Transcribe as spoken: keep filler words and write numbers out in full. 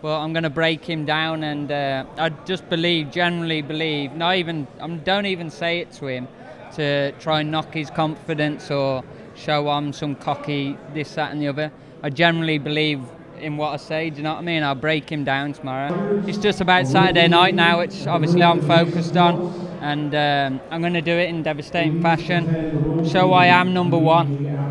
but I'm going to break him down, and uh, I just believe, generally believe, not even, I don't even say it to him to try and knock his confidence or show I'm some cocky this, that and the other. I generally believe in what I say, do you know what I mean? I'll break him down tomorrow. It's just about Saturday night now, which obviously I'm focused on, and um, I'm going to do it in devastating fashion. Show I am number one.